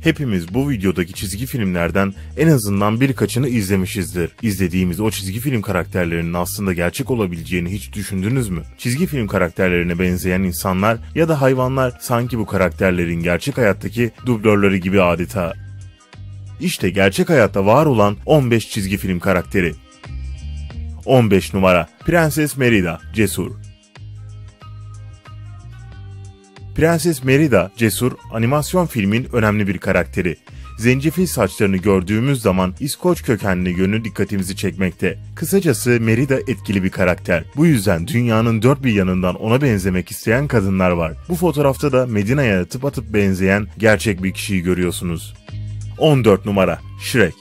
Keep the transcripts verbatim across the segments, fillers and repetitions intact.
Hepimiz bu videodaki çizgi filmlerden en azından birkaçını izlemişizdir. İzlediğimiz o çizgi film karakterlerinin aslında gerçek olabileceğini hiç düşündünüz mü? Çizgi film karakterlerine benzeyen insanlar ya da hayvanlar sanki bu karakterlerin gerçek hayattaki dublörleri gibi adeta. İşte gerçek hayatta var olan on beş çizgi film karakteri. on beş numara Prenses Merida, Cesur. Prenses Merida, Cesur, animasyon filmin önemli bir karakteri. Zencefil saçlarını gördüğümüz zaman İskoç kökenli yönü dikkatimizi çekmekte. Kısacası Merida etkili bir karakter. Bu yüzden dünyanın dört bir yanından ona benzemek isteyen kadınlar var. Bu fotoğrafta da Medina'ya tıpatıp benzeyen gerçek bir kişiyi görüyorsunuz. on dört numara Shrek.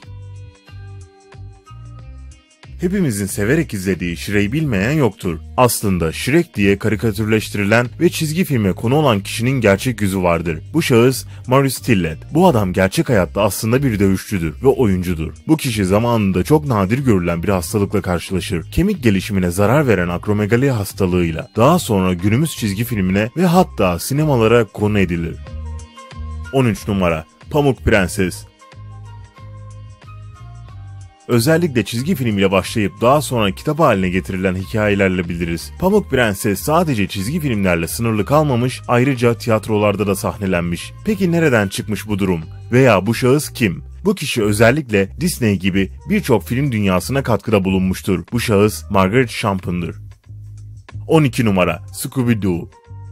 Hepimizin severek izlediği Shrek'i bilmeyen yoktur. Aslında Shrek diye karikatürleştirilen ve çizgi filme konu olan kişinin gerçek yüzü vardır. Bu şahıs Maurice Tillet. Bu adam gerçek hayatta aslında bir dövüşçüdür ve oyuncudur. Bu kişi zamanında çok nadir görülen bir hastalıkla karşılaşır. Kemik gelişimine zarar veren akromegali hastalığıyla. Daha sonra günümüz çizgi filmine ve hatta sinemalara konu edilir. on üç numara Pamuk Prenses. Özellikle çizgi film ile başlayıp daha sonra kitap haline getirilen hikayelerle biliriz. Pamuk Prenses sadece çizgi filmlerle sınırlı kalmamış, ayrıca tiyatrolarda da sahnelenmiş. Peki nereden çıkmış bu durum? Veya bu şahıs kim? Bu kişi özellikle Disney gibi birçok film dünyasına katkıda bulunmuştur. Bu şahıs Margaret Champion'dır. on iki numara Scooby-Doo.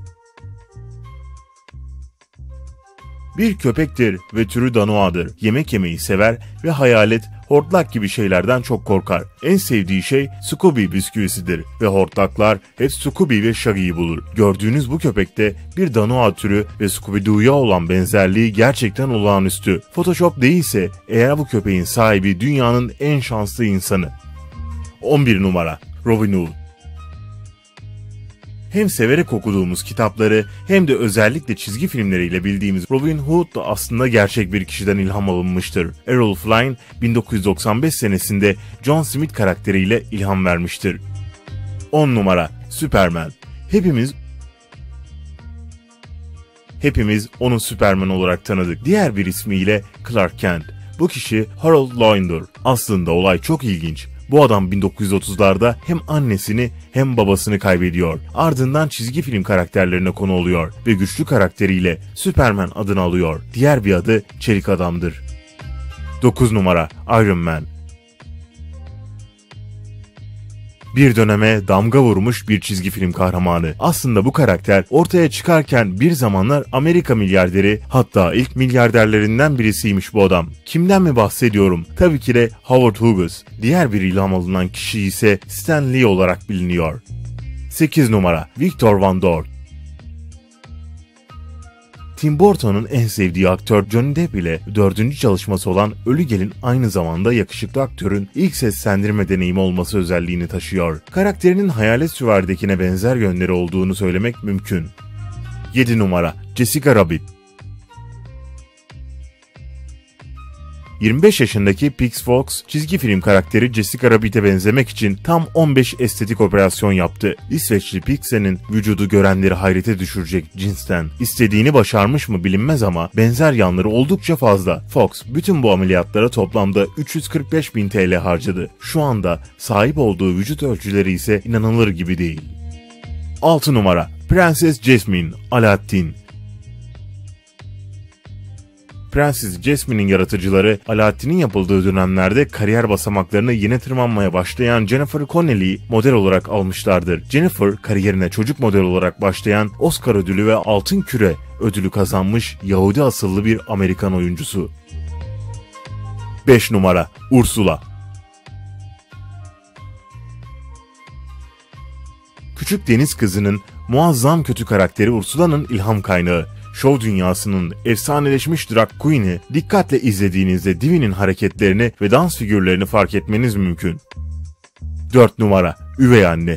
Bir köpektir ve türü Danoa'dır. Yemek yemeyi sever ve hayalet, hortlak gibi şeylerden çok korkar. En sevdiği şey Scooby bisküvisidir ve hortlaklar hep Scooby ve Shaggy'yi bulur. Gördüğünüz bu köpekte bir Danoa türü ve Scooby-Doo'ya olan benzerliği gerçekten olağanüstü. Photoshop değilse eğer bu köpeğin sahibi dünyanın en şanslı insanı. on bir numara Robin Hood. Hem severek okuduğumuz kitapları hem de özellikle çizgi filmleriyle bildiğimiz Robin Hood da aslında gerçek bir kişiden ilham alınmıştır. Errol Flynn bin dokuz yüz doksan beş senesinde John Smith karakteriyle ilham vermiştir. on numara Superman. Hepimiz Hepimiz onu Superman olarak tanıdık. Diğer bir ismiyle Clark Kent. Bu kişi Harold Lloyd'dur. Aslında olay çok ilginç. Bu adam bin dokuz yüz otuzlarda hem annesini hem babasını kaybediyor. Ardından çizgi film karakterlerine konu oluyor ve güçlü karakteriyle Superman adını alıyor. Diğer bir adı Çelik Adam'dır. dokuz numara Iron Man. Bir döneme damga vurmuş bir çizgi film kahramanı. Aslında bu karakter ortaya çıkarken bir zamanlar Amerika milyarderi, hatta ilk milyarderlerinden birisiymiş bu adam. Kimden mi bahsediyorum? Tabii ki de Howard Hughes. Diğer bir ilham alınan kişi ise Stan Lee olarak biliniyor. sekiz numara Victor Van Doorn. Tim Burton'un en sevdiği aktör Johnny Depp ile dördüncü çalışması olan Ölü Gelin aynı zamanda yakışıklı aktörün ilk seslendirme deneyimi olması özelliğini taşıyor. Karakterinin Hayalet Süvari'dekine benzer yönleri olduğunu söylemek mümkün. yedi numara Jessica Rabbit. yirmi beş yaşındaki Pix Fox, çizgi film karakteri Jessica Rabbit'e benzemek için tam on beş estetik operasyon yaptı. İsveçli Pix'in vücudu görenleri hayrete düşürecek cinsten. İstediğini başarmış mı bilinmez ama benzer yanları oldukça fazla. Fox, bütün bu ameliyatlara toplamda üç yüz kırk beş bin T L harcadı. Şu anda sahip olduğu vücut ölçüleri ise inanılır gibi değil. altı numara Prenses Jasmine, Aladdin. Prenses Jasmine'in yaratıcıları Aladdin'in yapıldığı dönemlerde kariyer basamaklarını yeni tırmanmaya başlayan Jennifer Connelly'i model olarak almışlardır. Jennifer kariyerine çocuk model olarak başlayan Oscar ödülü ve Altın Küre ödülü kazanmış Yahudi asıllı bir Amerikan oyuncusu. beş numara Ursula. Küçük deniz kızının muazzam kötü karakteri Ursula'nın ilham kaynağı. Şov dünyasının efsaneleşmiş drag queen'i dikkatle izlediğinizde Divi'nin hareketlerini ve dans figürlerini fark etmeniz mümkün. dört numara Üvey Anne.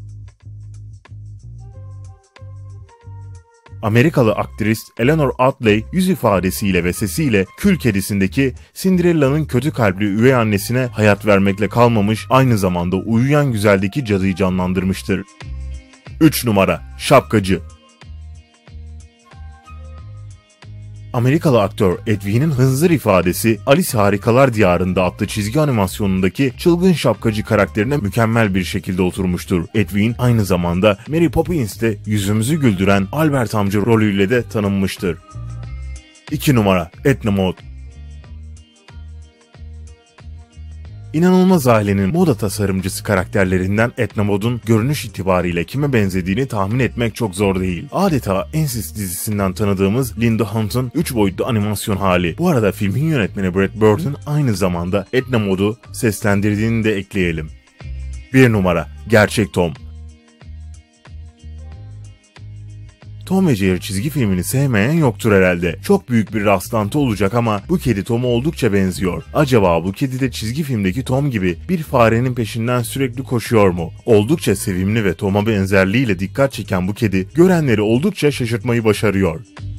Amerikalı aktris Eleanor Atley yüz ifadesiyle ve sesiyle Kül Kedisi'ndeki Cinderella'nın kötü kalpli üvey annesine hayat vermekle kalmamış, aynı zamanda Uyuyan Güzel'deki cadıyı canlandırmıştır. üç numara Şapkacı. Amerikalı aktör Edwin'in hınzır ifadesi Alice Harikalar Diyarında adlı çizgi animasyonundaki çılgın şapkacı karakterine mükemmel bir şekilde oturmuştur. Edwin aynı zamanda Mary Poppins'te yüzümüzü güldüren Albert amca rolüyle de tanınmıştır. iki numara Edna Mode. İnanılmaz Ailenin moda tasarımcısı karakterlerinden Edna Mode'un görünüş itibariyle kime benzediğini tahmin etmek çok zor değil. Adeta Ensis dizisinden tanıdığımız Linda Hunt'un üç boyutlu animasyon hali. Bu arada filmin yönetmeni Brad Bird'ün aynı zamanda Edna Mode'u seslendirdiğini de ekleyelim. bir numara Gerçek Tom. Tom ve Jerry çizgi filmini sevmeyen yoktur herhalde. Çok büyük bir rastlantı olacak ama bu kedi Tom'a oldukça benziyor. Acaba bu kedi de çizgi filmdeki Tom gibi bir farenin peşinden sürekli koşuyor mu? Oldukça sevimli ve Tom'a benzerliğiyle dikkat çeken bu kedi görenleri oldukça şaşırtmayı başarıyor.